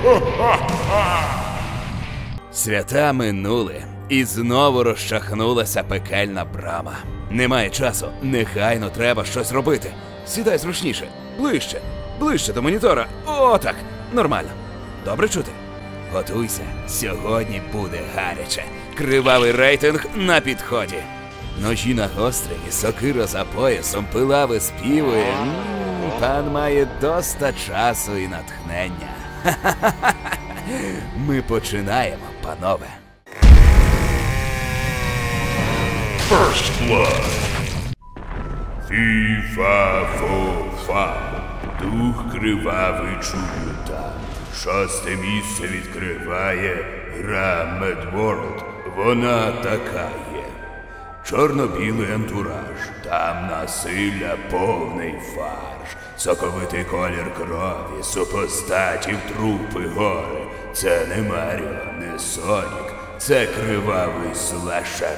Свята минули, і знову розчахнулася пекельна брама. Немає часу, негайно треба щось робити. Сідай зручніше, ближче до монітора. Отак, нормально. Добре чути? Готуйся, сьогодні буде гаряче. Кривавий рейтинг на підході. Ножі нагострені, сокира за поясом, пила виспівує. Пан має доста часу і натхнення. Ми починаємо, панове. First Blood. Фі-фа-фо-фа. Дух кривавий чую там. Шосте місце відкриває гра Медворлд. Вона така є. Чорно-білий антураж. Там насилля повний фарш. Соковитий колір крові, супостатів, трупи, гори. Це не Маріо, не Сонік. Це кривавий слешер.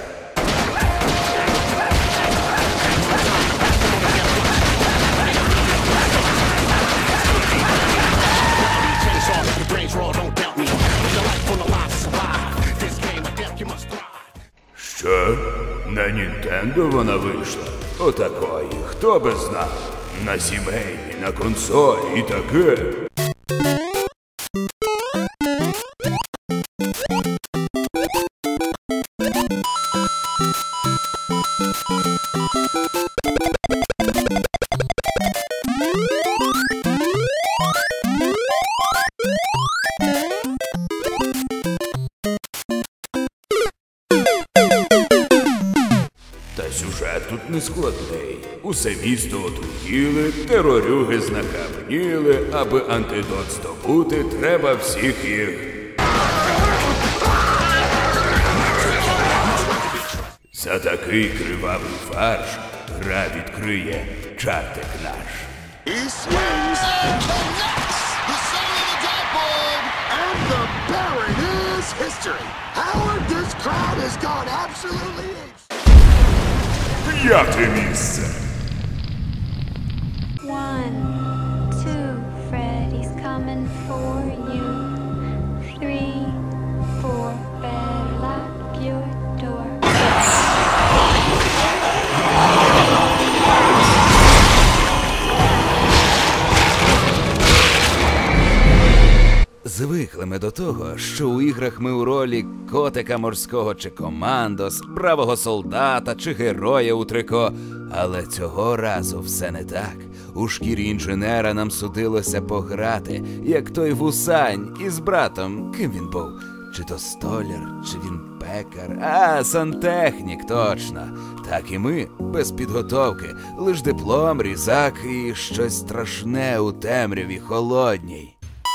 Що? На Нінтендо вона вийшла? Отакої, хто би знав? На сімейній, на консолі і таке. Та сюжет тут не складний. Усе місто отруїли, терорюги знахабніли, аби антидот здобути, треба всіх їх. За такий кривавий фарш гра відкриє чартик наш. He swings and connects the center of the dartboard, and the Baron is history. Howard, this crowd has gone absolutely apeshit. П'яте місце. 1, 2, Freddy's coming for you. 3, 4, better lock your door. Звикли ми до того, що у іграх ми у ролі котика морського чи командос, бравого солдата чи героя у трико. Але цього разу все не так. У шкірі інженера нам судилося пограти, як той вусань із братом. Ким він був? Чи то столяр, чи він пекар? А, сантехнік, точно. Так і ми, без підготовки. Лиш диплом, різак і щось страшне у темряві холодній.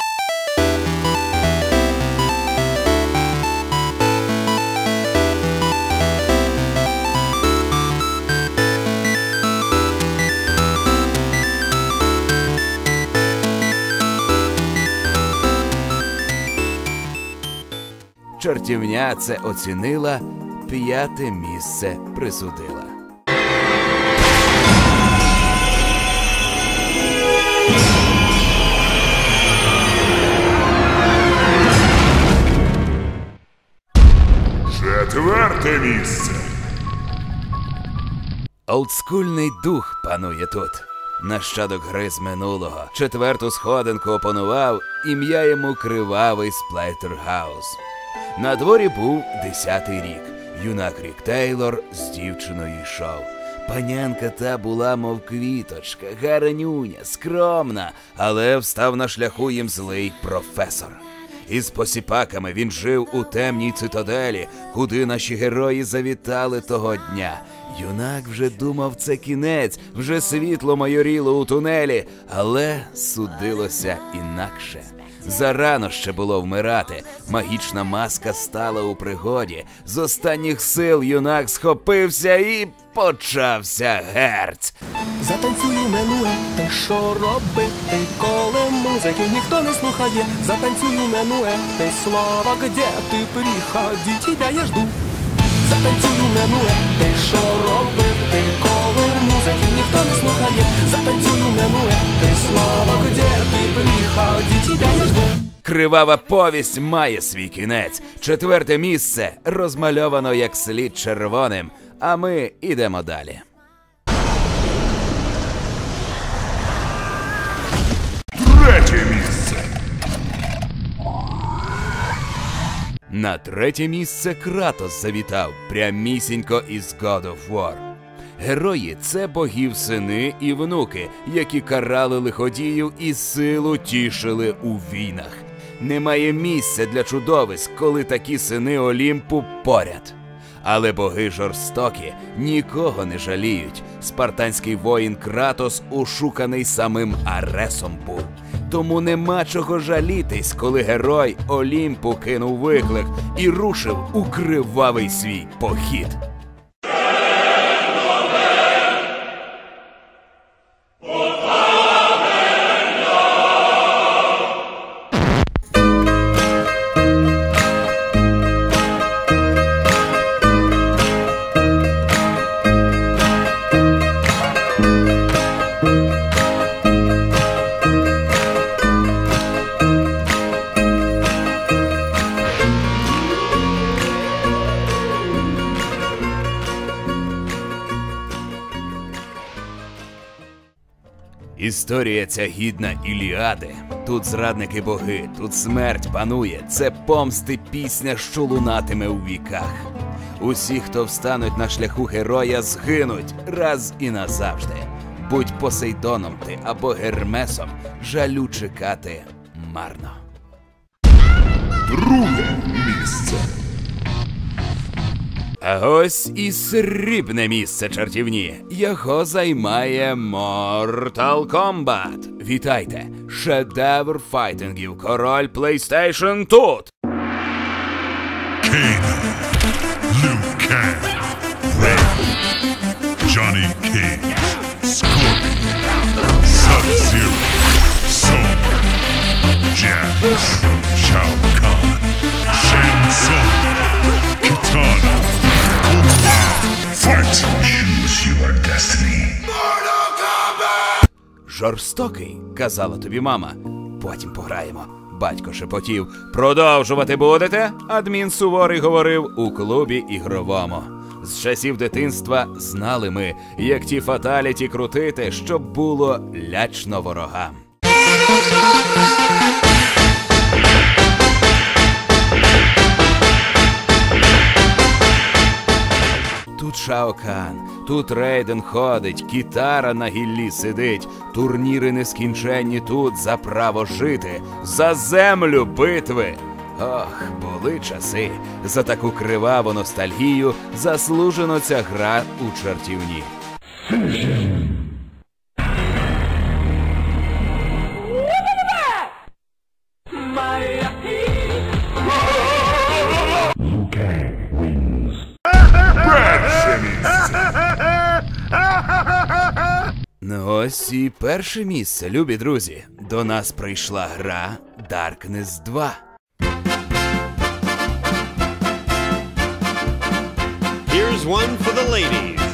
Чортівня це оцінила, 5-те місце присудила. Четверте місце. Олдскульний дух панує тут. Нащадок гри з минулого. 4-ту сходинку опанував, ім'я йому Кривавий Сплайтергаус. На дворі був 10-й рік. Юнак Рік Тейлор з дівчиною йшов. Панянка та була, мов квіточка, гарнюня, скромна, але встав на шляху їм злий професор. Із посіпаками він жив у темній цитаделі, куди наші герої завітали того дня. Юнак вже думав, це кінець, вже світло майоріло у тунелі, але судилося інакше. Зарано ще було вмирати, магічна маска стала у пригоді. З останніх сил юнак схопився і почався герць. Затанцюю минуле, ти що робити, коли музики ніхто не слухає. Затанцюю минуле, ти слова, где ти приходи, тебя я жду. Затанцюю минуле, ти що робити, коли музики ніхто не слухає. Затанцюю минуле, ти слова, где ти приходи, тебя я жду. Кривава повість має свій кінець. 4-те місце розмальовано як слід червоним, а ми йдемо далі. Третє місце. На 3-те місце Кратос завітав прямісінько із God of War. Герої – це богів сини і внуки, які карали лиходіїв і силу тішили у війнах. Немає місця для чудовиськ, коли такі сини Олімпу поряд. Але боги жорстокі нікого не жаліють. Спартанський воїн Кратос ошуканий самим Аресом був. Тому нема чого жалітись, коли герой Олімпу кинув виклик і рушив у кривавий свій похід. Історія ця гідна Іліади. Тут зрадники боги, тут смерть панує. Це помсти пісня, що лунатиме у віках. Усі, хто встануть на шляху героя, згинуть раз і назавжди. Будь Посейдоном ти або Гермесом, жалю чекати марно. Друге місце. А ось і срібне місце, чартівні. Його займає Mortal Kombat. Вітайте! Шедевр файтингів, король PlayStation тут! Kano, Liu Kang, Raiden, Johnny Cage, Scorpion, Sub-Zero, Soma, Jax, Shao Kahn, Shang Tsung, Kitana, Kung Lao, fight! Choose your destiny. Жорстокий, казала тобі мама. Потім пограємо. Батько шепотів. Продовжувати будете? Адмін суворий говорив у клубі ігровому. З часів дитинства знали ми, як ті фаталіті крутити, щоб було лячно ворогам. Тут Шао Кан, тут Рейден ходить, Кітара на гіллі сидить, турніри нескінченні тут за право жити, за землю битви. Ох, були часи. За таку криваву ностальгію заслужено ця гра у чартівні. Ну ось і перше місце, любі друзі. До нас прийшла гра Darkness 2. Here's one for the ladies.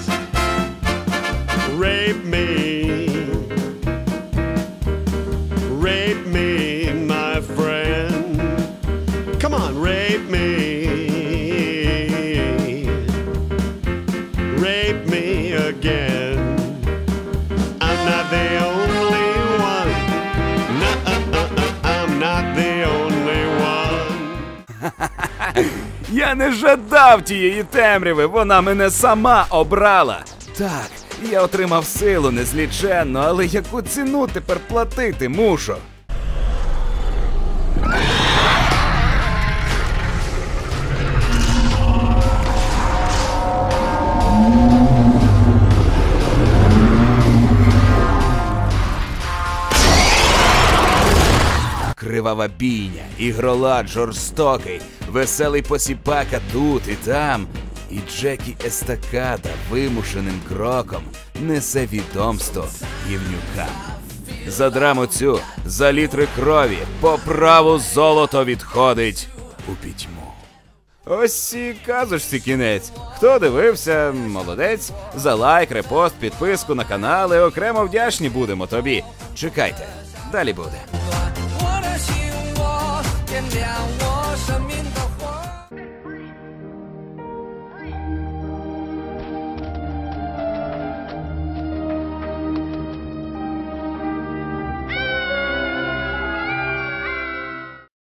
Rape me. Rape me, my friend. Come on, rape me. Rape me again. I'm not the only one. No, I'm not the only one. Я не жадав тієї темряви, вона мене сама обрала. Так, я отримав силу незліченну, але яку ціну тепер платити мушу? Кривава бійня, ігролад жорстокий, веселий посіпака тут і там. І Джекі Естакада вимушеним кроком несе відомство гівнюкам. За драму цю, за літри крові, по праву золото відходить у пітьму. Ось і казочці кінець. Хто дивився, молодець. За лайк, репост, підписку на канал і окремо вдячні будемо тобі. Чекайте, далі буде. Wanna see you walk down